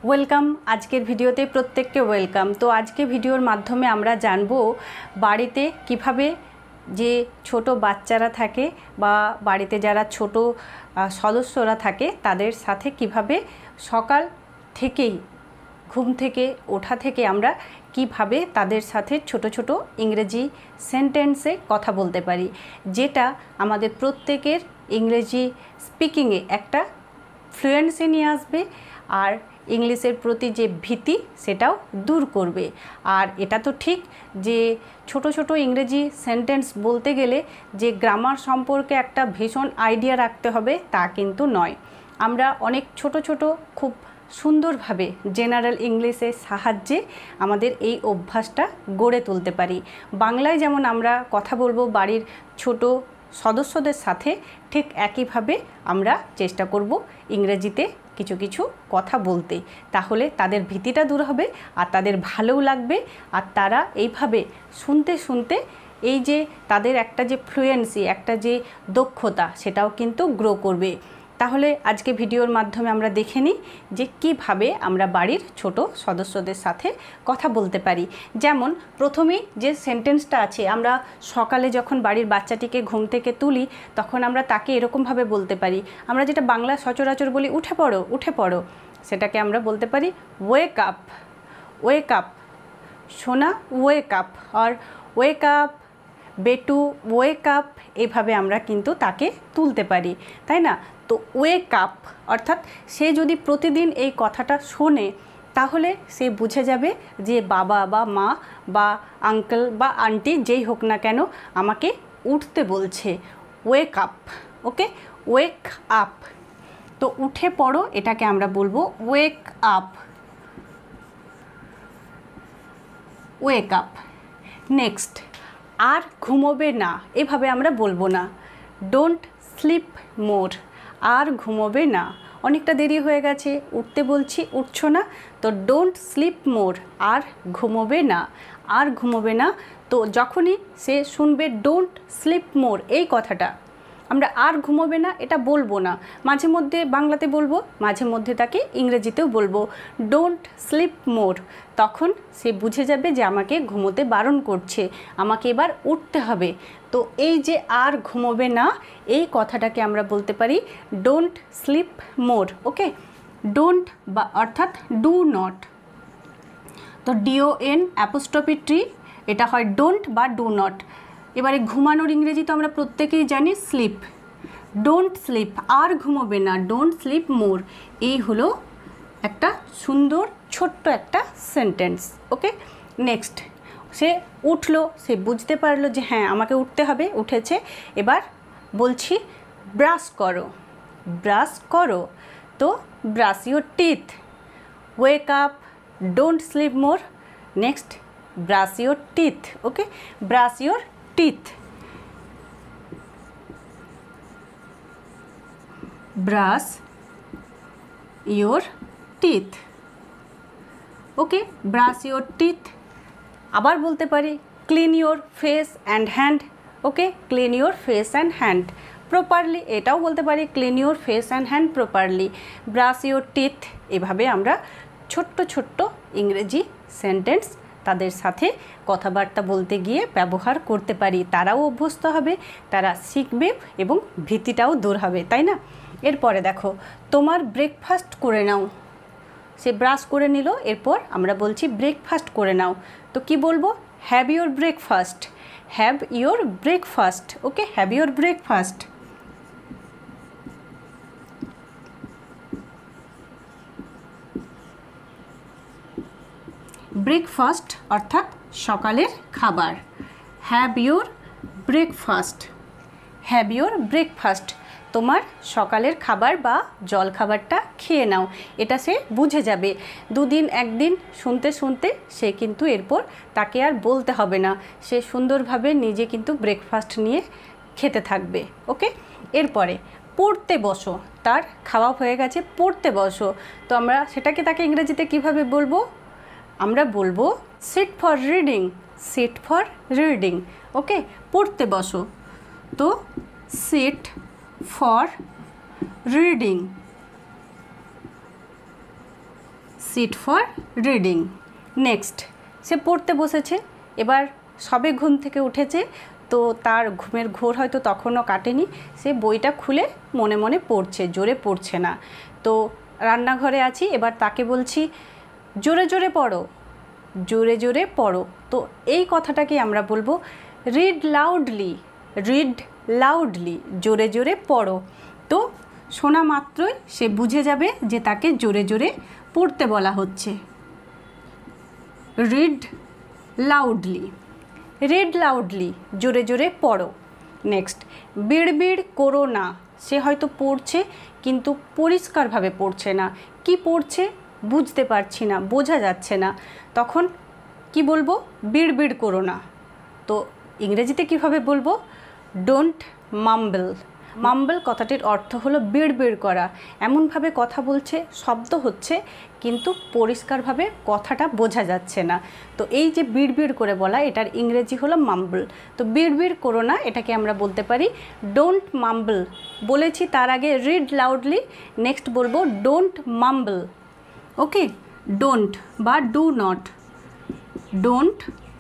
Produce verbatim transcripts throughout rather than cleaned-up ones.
Welcome আজকের ভিডিওতে প্রত্যেককে ওয়েলকাম। তো আজকে ভিডিওর মাধ্যমে আমরা জানবো বাড়িতে কিভাবে যে ছোট বাচ্চারা থাকে বা বাড়িতে যারা ছোট সদস্যরা থাকে তাদের সাথে কিভাবে সকাল থেকেই ঘুম থেকে ওঠা থেকে আমরা কিভাবে তাদের সাথে ছোট ছোট ইংরেজি সেন্টেন্সে কথা বলতে পারি, যেটা আমাদের প্রত্যেকের ইংরেজি স্পিকিংয়ে একটা ফ্লুয়েন্সি নিয়ে আসবে আর ইংলিশের প্রতি যে ভীতি সেটাও দূর করবে। আর এটা তো ঠিক যে ছোট ছোট ইংরেজি সেন্টেন্স বলতে গেলে যে গ্রামার সম্পর্কে একটা ভীষণ আইডিয়া রাখতে হবে তা কিন্তু নয়। আমরা অনেক ছোট ছোট খুব সুন্দরভাবে জেনারেল ইংলিশের সাহায্যে আমাদের এই অভ্যাসটা গড়ে তুলতে পারি। বাংলায় যেমন আমরা কথা বলবো বাড়ির ছোট সদস্যদের সাথে, ঠিক একইভাবে আমরা চেষ্টা করব ইংরেজিতে কিছু কিছু কথা বলতে, তাহলে তাদের ভীতিটা দূর হবে আর তাদের ভালোও লাগবে আর তারা এইভাবে শুনতে শুনতে এই যে তাদের একটা যে ফ্লুয়েন্সি, একটা যে দক্ষতা সেটাও কিন্তু গ্রো করবে। তাহলে আজকে ভিডিওর মাধ্যমে আমরা দেখে নিই যে কিভাবে আমরা বাড়ির ছোট সদস্যদের সাথে কথা বলতে পারি। যেমন প্রথমেই যে সেন্টেন্সটা আছে, আমরা সকালে যখন বাড়ির বাচ্চাটিকে ঘুম থেকে তুলি তখন আমরা তাকে এরকমভাবে বলতে পারি। আমরা যেটা বাংলা সচরাচর বলি উঠে পড়ো উঠে পড়ো, সেটাকে আমরা বলতে পারি ওয়েক আপ। ওয়েক আপ সোনা, ওয়েক আপ, আর ওয়েক আপ বেটু, ওয়েক আপ, এইভাবে আমরা কিন্তু তাকে তুলতে পারি, তাই না? তো ওয়েক আপ অর্থাৎ সে যদি প্রতিদিন এই কথাটা শোনে তাহলে সে বুঝে যাবে যে বাবা বা মা বা আঙ্কেল বা আন্টি যেই হোক না কেন আমাকে উঠতে বলছে। Wake up, okay, wake up. তো উঠে পড়ো এটাকে আমরা বলবো wake up, wake up. Next, আর ঘুমোবে না, এভাবে আমরা বলবো না। ডোন্ট স্লিপ মোর, আর ঘুমোবে না, অনেকটা দেরি হয়ে গেছে উঠতে বলছি উঠছো না, তো ডোন্ট স্লিপ মোর, আর ঘুমোবে না, আর ঘুমোবে না। তো যখনই সে শুনবে ডোন্ট স্লিপ মোর এই কথাটা, আমরা আর ঘুমোবে না এটা বলবো না, মাঝে মধ্যে বাংলাতে বলবো, মাঝে মধ্যে তাকে ইংরেজিতেও বলবো ডোন্ট স্লিপ মোর। তখন সে বুঝে যাবে যে আমাকে ঘুমোতে বারণ করছে, আমাকে এবার উঠতে হবে। তো এই যে আর ঘুমোবে না এই কথাটাকে আমরা বলতে পারি don't sleep more, okay. Don't বা অর্থাৎ ডু নট, তো ডিও এন অ্যাপোস্ট্রফি টি, এটা হয় ডোন্ট বা ডু নট। এবারে ঘুমানোর ইংরেজি তো আমরা প্রত্যেকেই জানি স্লিপ। ডোন্ট স্লিপ, আর ঘুমোবে না, ডোন্ট স্লিপ মোর, এই হলো একটা সুন্দর ছোট্ট একটা সেন্টেন্স, ওকে। নেক্সট, সে উঠলো, সে বুঝতে পারলো যে হ্যাঁ আমাকে উঠতে হবে, উঠেছে। এবার বলছি ব্রাশ করো, ব্রাশ করো, তো brush your teeth. Wake up, don't sleep more, next brush your teeth, okay, brush your teeth, brush your teeth, okay, brush your teeth. আবার বলতে পারি clean your face and hand, okay, clean your face and hand properly, এটাও বলতে পারি clean your face and hand properly, brush your teeth. এভাবে আমরা ছোট্ট ছোট্ট ইংরেজি সেন্টেন্স তাদের সাথে কথাবার্তা বলতে গিয়ে ব্যবহার করতে পারি। তারাও অভ্যস্ত হবে, তারা শিখবে এবং ভীতিটাও দূর হবে, তাই না? এরপরে দেখো, তোমার ব্রেকফাস্ট করে নাও। সে ব্রাশ করে নিল, এরপর আমরা বলছি ব্রেকফাস্ট করে নাও। তো কি বলবো? Have your breakfast, have your breakfast, okay, have your breakfast. Breakfast অর্থাৎ সকালের খাবার। Have your breakfast, have your breakfast, তোমার সকালের খাবার বা জল খাবারটা খেয়ে নাও। এটা সে বুঝে যাবে। দুদিন একদিন শুনতে শুনতে সে কিন্তু এরপর তাকে আর বলতে হবে না, সে সুন্দরভাবে নিজে কিন্তু ব্রেকফাস্ট নিয়ে খেতে থাকবে, ওকে। এরপরে পড়তে বসো, তার খাওয়া হয়ে গেছে, পড়তে বসো। তো আমরা সেটাকে তাকে ইংরেজিতে কিভাবে বলবো? আমরা বলবো sit for reading, sit for reading, okay, পড়তে বসো, তো sit for reading, sit for reading. Next, সে পড়তে বসেছে, এবার সবে ঘুম থেকে উঠেছে, তো তার ঘুমের ঘোর হয়তো তখনও কাটেনি, সে বইটা খুলে মনে মনে পড়ছে, জোরে পড়ছে না। তো রান্নাঘরে আছি, এবার তাকে বলছি জোরে জোরে পড়ো, জোরে জোরে পড়ো। তো এই কথাটাকে আমরা বলবো রিড লাউডলি, রিড লাউডলি, জোরে জোরে পড়ো। তো শোনা মাত্রই সে বুঝে যাবে যে তাকে জোরে জোরে পড়তে বলা হচ্ছে। রিড লাউডলি, রিড লাউডলি, জোরে জোরে পড়ো। নেক্সট, বিড়বিড় করো না, সে হয়তো পড়ছে কিন্তু পরিষ্কারভাবে পড়ছে না, কি পড়ছে বুঝতে পারছি না, বোঝা যাচ্ছে না, তখন কি বলবো? বিড়বিড় করো না। তো ইংরেজিতে কিভাবে বলবো? ডোন্ট মাম্বল। মাম্বল কথাটির অর্থ হলো বিড়বিড় করা, এমনভাবে কথা বলছে, শব্দ হচ্ছে কিন্তু পরিষ্কারভাবে কথাটা বোঝা যাচ্ছে না। তো এই যে বিড়বিড় করে বলা, এটার ইংরেজি হলো মাম্বল। তো বিড়বিড় করো না, এটাকে আমরা বলতে পারি ডোন্ট মাম্বল। বলেছি তার আগে রিড লাউডলি, নেক্সট বলবো ডোন্ট মাম্বল। ওকে, ডোন্ট বা do not, don't,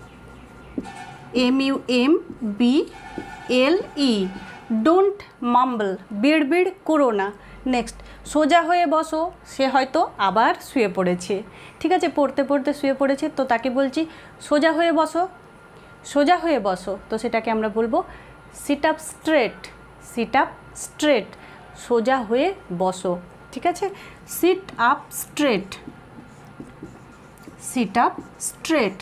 M U M B L E, don't mumble, বিড়বিড় করো না। নেক্সট, সোজা হয়ে বসো, সে হয়তো আবার শুয়ে পড়েছে, ঠিক আছে, পড়তে পড়তে শুয়ে পড়েছে, তো তাকে বলছি সোজা হয়ে বসো, সোজা হয়ে বসো। তো সেটাকে আমরা বলবো sit up straight, sit up straight, সোজা হয়ে বসো, ঠিক আছে, sit up straight, sit up straight,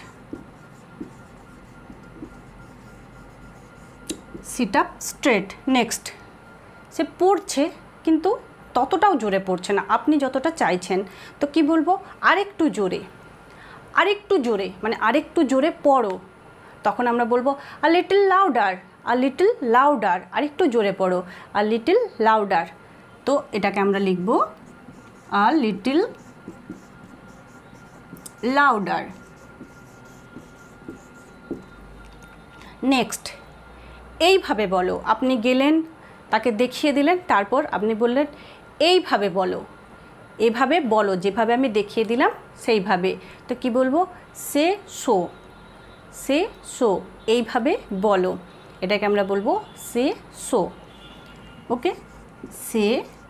sit up straight. Next, সে পড়ছে কিন্তু ততটাও জোরে পড়ছে না আপনি যতটা চাইছেন, তো কি বলবো? আরেকটু জোরে, আরেকটু জোরে, মানে আরেকটু জোরে পড়ো। তখন আমরা বলবো a little louder, a little louder, আরেকটু জোরে পড়ো, আ লিটল লাউডার। তো এটাকে আমরা লিখব আ লিটল লাউডার। নেক্সট, এইভাবে বলো, আপনি গেলেন তাকে দেখিয়ে দিলেন, তারপর আপনি বললেন এইভাবে বলো, এভাবে বলো, যেভাবে আমি দেখিয়ে দিলাম সেইভাবে। তো কি বলবো? সে শো, সে শো, এইভাবে বলো, এটাকে আমরা বলবো সে শো। ওকে, সে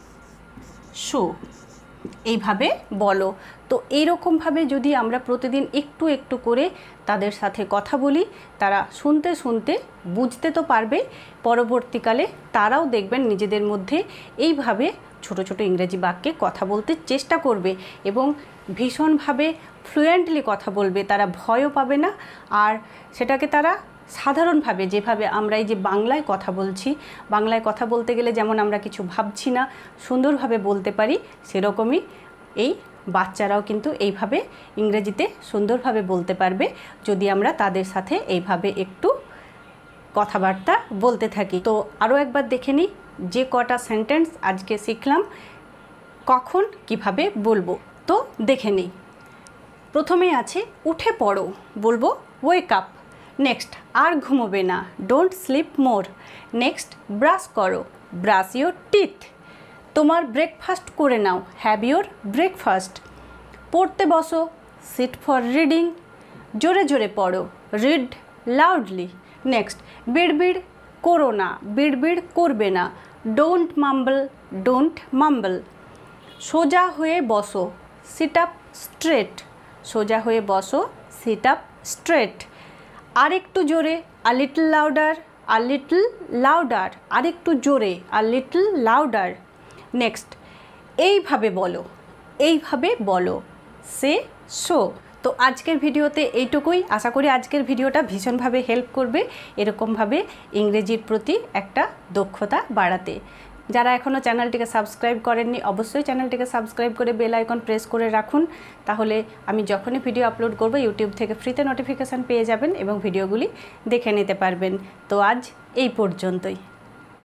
শো, এইভাবে বলো। তো এইরকমভাবে যদি আমরা প্রতিদিন একটু একটু করে তাদের সাথে কথা বলি, তারা শুনতে শুনতে বুঝতে তো পারবে, পরবর্তীকালে তারাও দেখবেন নিজেদের মধ্যে এইভাবে ছোট ছোট ইংরেজি বাক্যে কথা বলতে চেষ্টা করবে এবং ভীষণভাবে ফ্লুয়েন্টলি কথা বলবে, তারা ভয়ও পাবে না। আর সেটাকে তারা সাধারণভাবে, যেভাবে আমরা এই যে বাংলায় কথা বলছি, বাংলায় কথা বলতে গেলে যেমন আমরা কিছু ভাবছি না, সুন্দরভাবে বলতে পারি, সেরকমই এই বাচ্চারাও কিন্তু এইভাবে ইংরেজিতে সুন্দরভাবে বলতে পারবে যদি আমরা তাদের সাথে এইভাবে একটু কথাবার্তা বলতে থাকি। তো আরও একবার দেখে নিই যে কটা সেন্টেন্স আজকে শিখলাম, কখন কিভাবে বলবো, তো দেখে নিই। প্রথমে আছে উঠে পড়ো, বলবো ওয়েক আপ। নেক্সট, আর ঘুমোবে না, don't sleep more. Next, brush করো, ব্রাশ ইয়োর টিথ। তোমার ব্রেকফাস্ট করে নাও, হ্যাভ ইয়োর ব্রেকফাস্ট। পড়তে বসো, সিট ফর রিডিং। জোরে জোরে পড়ো, রিড লাউডলি। নেক্সট, বিড়বিড় করো না, বিড়বিড় করবে না, ডোন্ট মাম্বল, ডোন্ট মাম্বল। সোজা হয়ে বসো, সিট আপ স্ট্রেট, সোজা হয়ে বসো, সিট আপ স্ট্রেট। আরেকটু জোরে, a little louder, a little louder, আরেকটু জোরে, আ লিটল লাউডার। নেক্সট, এইভাবে বলো, এইভাবে বলো, সে শো। তো আজকের ভিডিওতে এইটুকুই, আশা করি আজকের ভিডিওটা ভীষণভাবে হেল্প করবে এরকমভাবে ইংরেজির প্রতি একটা দক্ষতা বাড়াতে। যারা এখনও চ্যানেলটিকে সাবস্ক্রাইব করেননি, অবশ্যই চ্যানেলটিকে সাবস্ক্রাইব করে বেল আইকন প্রেস করে রাখুন, তাহলে আমি যখনই ভিডিও আপলোড করব ইউটিউব থেকে ফ্রিতে নোটিফিকেশান পেয়ে যাবেন এবং ভিডিওগুলি দেখে নিতে পারবেন। তো আজ এই পর্যন্তই।